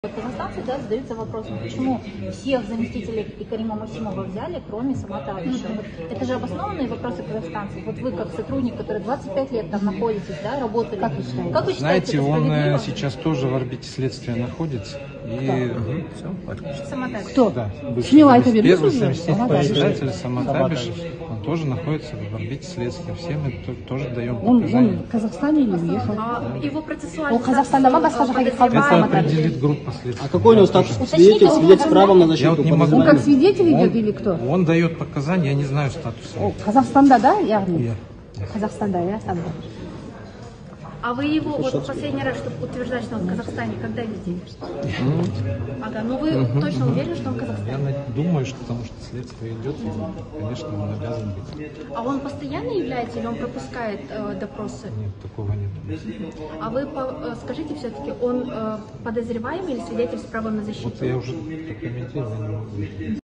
Казахстанцы, да, задаются вопросом, почему всех заместителей и Карима Масимова взяли, кроме Самата Абишева. Это же обоснованные вопросы казахстанцев. Вот вы, как сотрудник, который 25 лет там находитесь, да, работали. Как вы считаете? Как вы считаете, знаете, он сейчас тоже в орбите следствия находится. И Кто? Да, Первый заместитель председателя Самат Абишев, он тоже находится в орбите следствия. Все мы тоже даем показания. Он в Казахстане или уехал? Его процессуально. Это определит группа следствия. А какой у него статус? Свидетель с правом на защиту. Он как свидетель идет или кто? Он дает показания, я не знаю статуса. Казахстанда, да, яғни? Казахстанда, я там. А вы его вот в последний раз, чтобы утверждать, что он в Казахстане, когда видели? Ага, ну вы точно уверены, что он в Казахстане? Я думаю, что потому что следствие идет, конечно, он обязан быть. А он постоянно является или он пропускает допросы? Нет, такого нет. А вы скажите все-таки, он подозреваемый или свидетель с правом на защиту? Вот я уже прокомментировал.